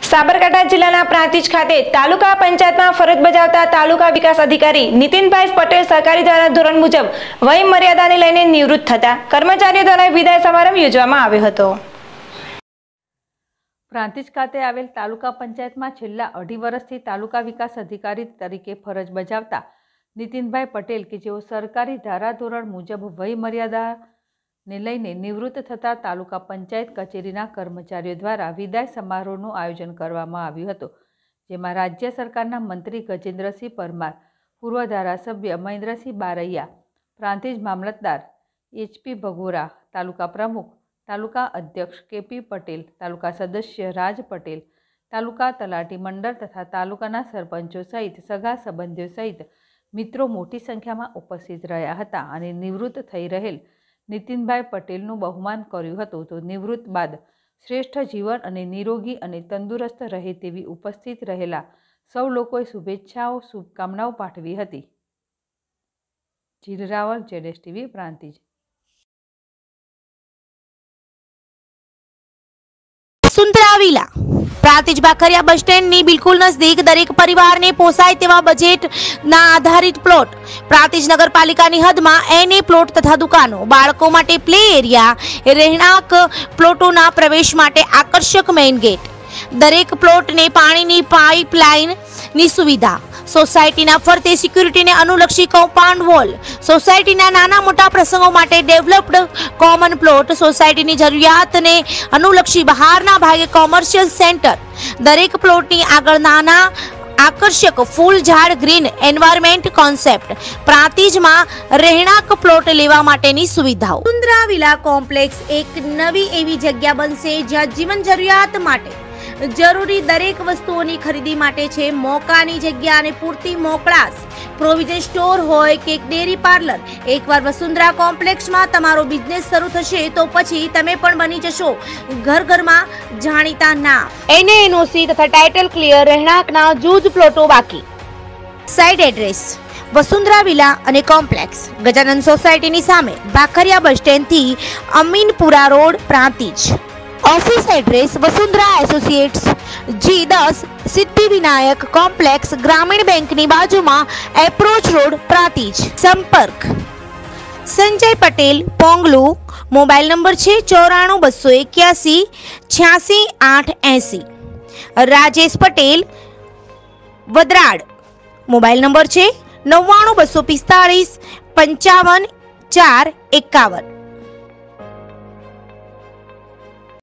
સાબરકાંઠા જિલ્લાના પ્રાંતિજ ખાતે તાલુકા પંચાયતમાં ફરજ બજાવતા તાલુકા વિકાસ અધિકારી નીતિનભાઈ પટેલ સરકારી દ્વારા ધોરણ મુજબ વય મર્યાદાને લઈને નિવૃત્ત થતા કર્મચારીઓ દ્વારા વિદાય સમારંભ યોજવામાં આવ્યો હતો। પ્રાંતિજ ખાતે આવેલ તાલુકા પંચાયતમાં છેલ્લા 2.5 વર્ષથી તાલુકા વિકાસ અધિકારી તરીકે ફરજ બજાવતા નીતિનભાઈ પટેલ કે જેઓ સરકારી ધારાધોરણ મુજબ વય મર્યાદાને લઈને નિવૃત્ત થતા તાલુકા પંચાયત કચેરીના કર્મચારીઓ દ્વારા વિદાય સમારોહનું આયોજન કરવામાં આવ્યું હતું, જેમાં રાજ્ય સરકારના મંત્રી ગજેન્દ્રસિંહ પરમાર, પૂર્વ ધારાસભ્ય મહેન્દ્રસિંહ બારૈયા, પ્રાંતિજ મામલતદાર HP ભગોરા, તાલુકા પ્રમુખ તાલુકા અધ્યક્ષ KP પટેલ, તાલુકા સદસ્ય રાજ પટેલ, તાલુકા તલાટી મંડળ તથા તાલુકાના સરપંચો સહિત સગા સંબંધીઓ સહિત મિત્રો મોટી સંખ્યામાં ઉપસ્થિત રહ્યા હતા અને નિવૃત્ત થઈ રહેલ નીતિનભાઈ પટેલનું બહુમાન કર્યું હતું। તો નિવૃત્ત બાદ શ્રેષ્ઠ જીવન અને નિરોગી અને તંદુરસ્ત રહે તેવી ઉપસ્થિત રહેલા સૌ લોકોએ શુભકામનાઓ પાઠવી હતી। Jeel Rawal, ZSTV, Prantij. Vasundhara villa Prantij Bhakhariya bus stand नी बिल्कुल नजदीक दरेक परिवार ने पोसाय तेवा बजेट ना आधारित प्लॉट प्रांतिज नगरपालिका ની હદમાં એને પ્લોટ તથા દુકાનો, બાળકો માટે પ્લે એરિયા, રહેણાંક પ્લોટોના પ્રવેશ માટે આકર્ષક મેઇન ગેટ, દરેક પ્લોટને પાણીની પાઇપલાઇન ની સુવિધા, સોસાયટીના ફરતે સિક્યુરિટીને અનુલક્ષી કમ્પાઉન્ડ વોલ, સોસાયટીના નાના મોટા પ્રસંગો માટે ડેવલપ્ડ કોમન પ્લોટ, સોસાયટીની જરૂરિયાતને અનુલક્ષી બહારના ભાગે કોમર્શિયલ સેન્ટર, દરેક પ્લોટની આગળ નાના આકર્ષક ફૂલ ઝાડ ગ્રીન એન્વાયરમેન્ટ કોન્સેપ્ટ, પ્રાંતિજમાં રહેણાંક પ્લોટ લેવા માટેની સુવિધાઓ। વસુંધરા વિલા કોમ્પ્લેક્સ એક નવી એવી જગ્યા બનશે જ્યાં જીવન જરૂરિયાત માટે જરૂરી દરેક વસ્તુઓની ખરીદી માટે છે મોકાની જગ્યા અને પૂરતી મોકળાશ, પ્રોવિઝન સ્ટોર હોય કે ડેરી પાર્લર। એકવાર વસુંધરા કોમ્પ્લેક્સમાં તમારો બિઝનેસ શરૂ થશે તો પછી તમે પણ બની જશો ઘર ઘરમાં જાણીતા નામ। NOC તથા ટાઇટલ ક્લિયર રહેણાંકના જૂજ પ્લોટો બાકી। સાઇટ એડ્રેસ વસુંધરા વિલા અને કોમ્પ્લેક્સ, ગજાનંદ સોસાયટીની સામે, ભાખરિયા બસ સ્ટેન્ડથી Aminpura road, Prantij. Office address Vasundhara associates G10 Siddhi Vinayak complex, ग्रामीण बैंक ની બાજુમાં, એપ્રોચ રોડ, પ્રાંતિજ। સંપર્ક સંજય પટેલ, પોંગલુ, મોબાઈલ નંબર છે 94 281 86 880। રાજેશ પટેલ, વદરાડ, મોબાઈલ નંબર છે 99 245 55 4 51।